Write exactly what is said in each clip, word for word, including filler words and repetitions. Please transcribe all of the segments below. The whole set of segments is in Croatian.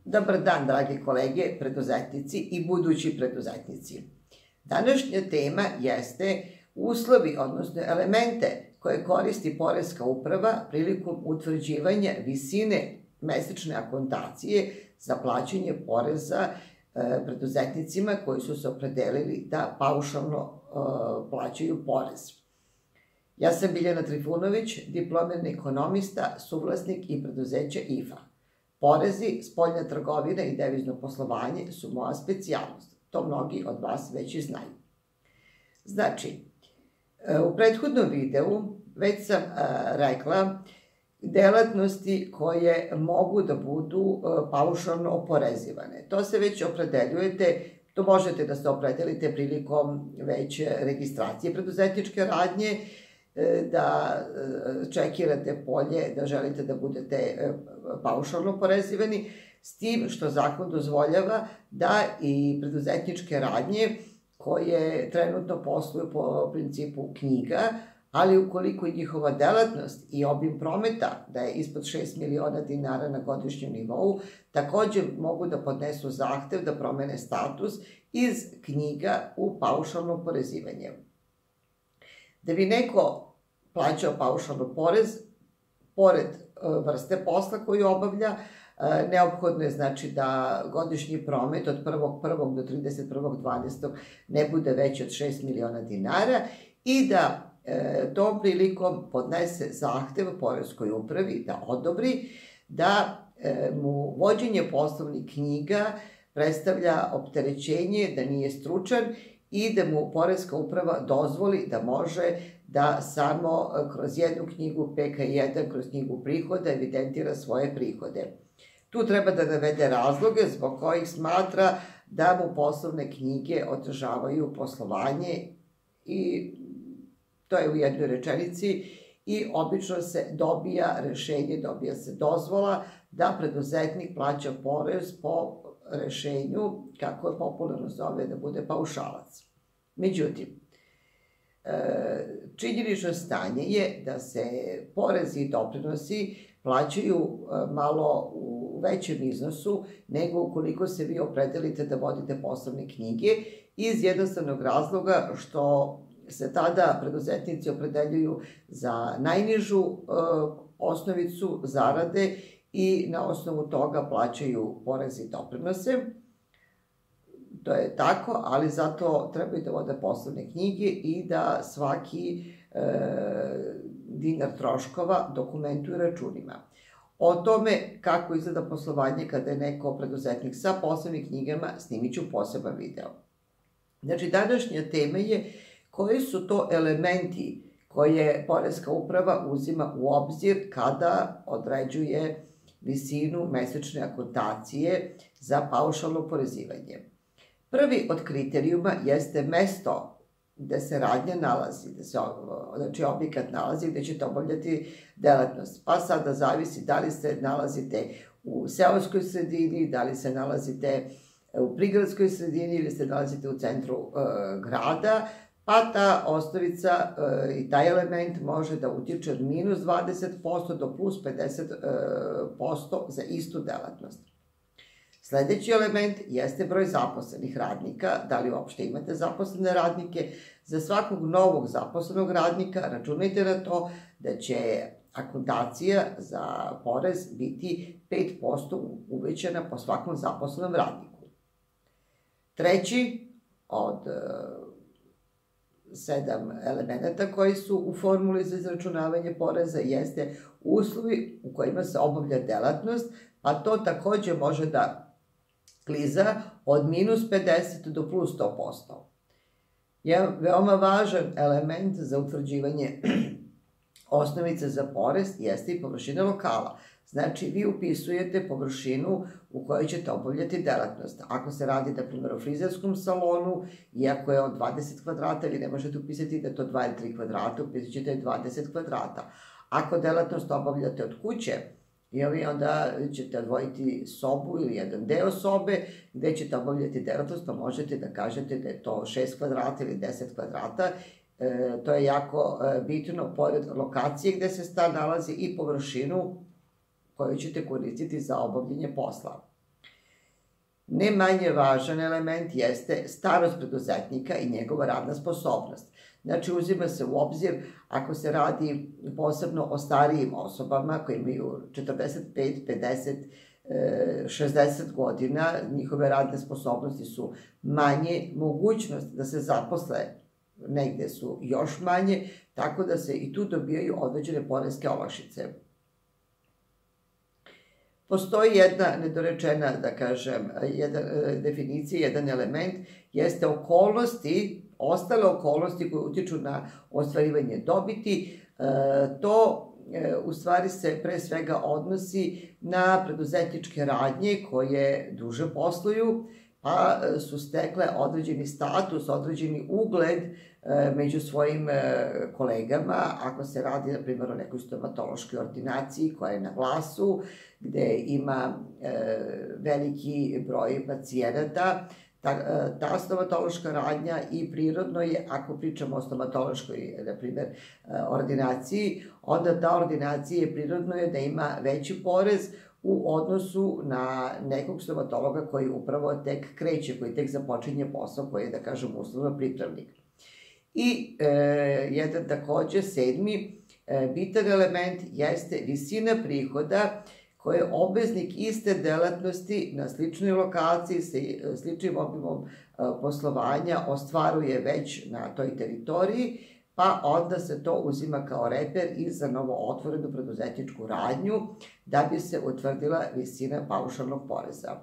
Dobar dan, dragi kolege, preduzetnici i budući preduzetnici. Današnja tema jeste uslovi, odnosno elemente koje koristi Poreska uprava prilikom utvrđivanja visine mesečne akontacije za plaćanje poreza preduzetnicima koji su se opredelili da paušalno plaćaju porez. Ja sam Biljana Trifunović, diplomirani ekonomista, suvlasnik i preduzeća I F A. Porezi, spoljna trgovina i devizno poslovanje su moja specijalnost. To mnogi od vas već i znaju. Znači, u prethodnom videu već sam rekla delatnosti koje mogu da budu paušalno oporezivane. To se već opredeljujete, to možete da se opredelite prilikom već registracije preduzetničke radnje, da čekirate polje, da želite da budete paušalno oporezivani, s tim što zakon dozvoljava da i preduzetničke radnje koje trenutno posluju po principu knjiga, ali ukoliko njihova delatnost i obim prometa da je ispod šest miliona dinara na godišnjem nivou, također mogu da podnesu zahtev da promene status iz knjiga u paušalno oporezivanje. Da bi neko plaćao paušalno porez, pored vrste posla koju obavlja, neophodno je znači da godišnji promet od prvog prvog do trideset prvog dvanaestog ne bude veći od šest miliona dinara i da tom prilikom podnese zahtev Poreskoj upravi da odobri da mu vođenje poslovnih knjiga predstavlja opterećenje, da nije stručan i da mu Poreska uprava dozvoli da može da samo kroz jednu knjigu P K jedan, kroz knjigu prihoda, evidentira svoje prihode. Tu treba da navede razloge zbog kojih smatra da mu poslovne knjige odražavaju poslovanje i to je u jednoj rečenici i obično se dobija rešenje, dobija se dozvola da preduzetnik plaća porez po rešenju, kako je popularno zove, da bude paušalac. Međutim, činjenično stanje je da se porezi i doprinosi plaćaju malo u većem iznosu nego ukoliko se vi opredelite da vodite poslovne knjige iz jednostavnog razloga što se tada preduzetnici opredeljuju za najnižu osnovicu zarade i na osnovu toga plaćaju poreze i doprinose. To je tako, ali zato trebaju da vode poslovne knjige i da svaki dinar troškova dokumentuju računima. O tome kako izgleda poslovanje kada je neko preduzetnik sa poslovnim knjigama snimit ću poseban video. Znači, današnja tema je koji su to elementi koje Poreska uprava uzima u obzir kada određuje visinu mesečne akontacije za paušalno oporezivanje. Prvi od kriterijuma jeste mesto gde se radnja nalazi, gde se znači, objekat nalazi, gde ćete obavljati delatnost. Pa sada zavisi da li se nalazite u seoskoj sredini, da li se nalazite u prigradskoj sredini ili se nalazite u centru e, grada, pa ta osnovica e, i taj element može da utiče od minus dvadeset posto do plus pedeset posto za istu delatnost. Sledeći element jeste broj zaposlenih radnika, da li uopšte imate zaposlene radnike. Za svakog novog zaposlenog radnika računajte na to da će akontacija za porez biti pet posto uvećana po svakom zaposlenom radniku. Treći od sedam elemenata koji su u formuli za izračunavanje poreza jeste uslovi u kojima se obavlja delatnost, pa to takođe može da kliza od minus pedeset do plus sto posto. Jedan veoma važan element za utvrđivanje osnovice za porez jeste i površina lokala. Znači, vi upisujete površinu u kojoj ćete obavljati delatnost. Ako se radi, na primjer, o frizerskom salonu, iako je od dvadeset kvadrata, vi ne možete upisati da je to dva ili tri kvadrata, upisat ćete dvadeset kvadrata. Ako delatnost obavljate od kuće, i vi onda ćete odvojiti sobu ili jedan deo sobe gde ćete obavljati delatnost, pa možete da kažete da je to šest kvadrata ili deset kvadrata. E, to je jako bitno, pored lokacije gde se stan nalazi i površinu koju ćete koristiti za obavljanje posla. Ne manje važan element jeste starost preduzetnika i njegova radna sposobnost. Znači, uzima se u obzir ako se radi posebno o starijim osobama koji imaju četrdeset pet, pedeset, šezdeset godina, njihove radne sposobnosti su manje, mogućnost da se zaposle negde su još manje, tako da se i tu dobijaju određene poreske olakšice. Postoji jedna nedorečena, da kažem, jedna definicija, jedan element, jeste okolnosti, ostale okolnosti koje utiču na ostvarivanje dobiti. To u stvari se pre svega odnosi na preduzetničke radnje koje duže posluju, pa su stekle određeni status, određeni ugled među svojim kolegama, ako se radi, na primjer, o nekoj stomatološkoj ordinaciji koja je na glasu, gde ima veliki broj pacijenata. Ta stomatološka radnja i prirodno je, ako pričamo o stomatološkoj, na primjer, ordinaciji, onda ta ordinacija je prirodno je da ima veći porez u odnosu na nekog stomatologa koji upravo tek kreće, koji tek započinje posao, koji je, da kažem, uslovno pripravnik. I jedan takođe, sedmi, bitan element jeste visina prihoda koje obveznik iste delatnosti na sličnoj lokaciji sa sličnim obimom poslovanja ostvaruje već na toj teritoriji, pa onda se to uzima kao reper i za novo otvorenu preduzetničku radnju da bi se utvrdila visina paušalnog poreza.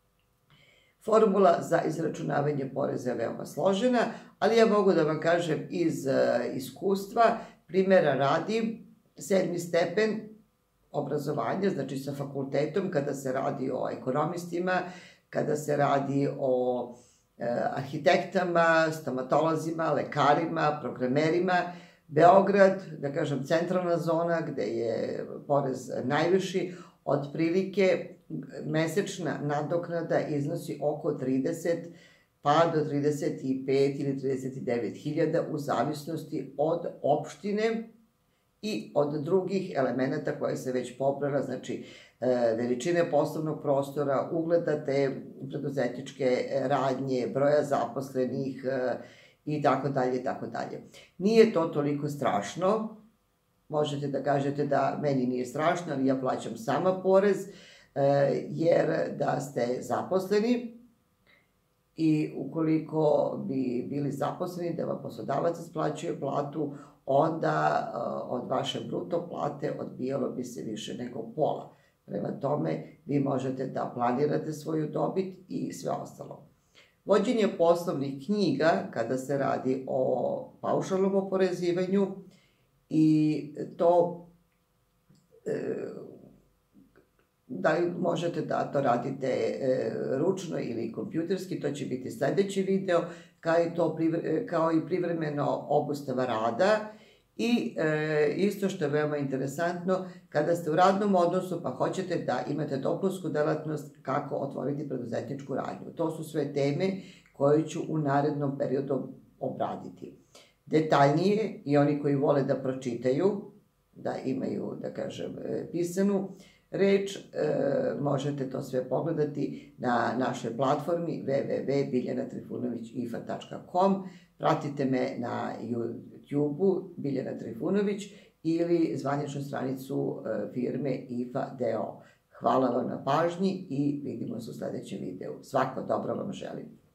Formula za izračunavanje poreza je veoma složena, ali ja mogu da vam kažem iz iskustva, primjera radi, sedmi stepen obrazovanja, znači sa fakultetom, kada se radi o ekonomistima, kada se radi o arhitektama, stomatolozima, lekarima, programerima, Beograd, da kažem, centralna zona gde je porez najviši, otprilike mesečna nadoknada iznosi oko trideset pa do trideset pet ili trideset devet hiljada u zavisnosti od opštine i od drugih elemenata koje se već pobrala, znači veličine poslovnog prostora, ugleda te preduzetničke radnje, broja zaposlenih i tako dalje i tako dalje. Nije to toliko strašno, možete da kažete da meni nije strašno, ali ja plaćam sama porez, jer da ste zaposleni i ukoliko bi bili zaposleni da vam poslodavac isplaćuje platu, onda od vaše bruto plate odbijalo bi se više nego pola. Prema tome, vi možete da planirate svoju dobit i sve ostalo. Vođenje poslovnih knjiga, kada se radi o paušalnom oporezivanju, i to da možete da to radite ručno ili kompjuterski, to će biti sledeći video, kao i privremeno obustava rada. I isto što je veoma interesantno, kada ste u radnom odnosu pa hoćete da imate dopunsku delatnost, kako otvoriti preduzetničku radnju. To su sve teme koje ću u narednom periodu obraditi. Detaljnije i oni koji vole da pročitaju, da imaju, da kažem, pisanu reč, možete to sve pogledati na našoj platformi w w w tačka biljana trifunović i f a tačka com. Pratite me na YouTube-u Biljana Trifunović ili zvaničnu stranicu firme I F A d o. Hvala vam na pažnji i vidimo se u sledećem videu. Svako dobro vam želim.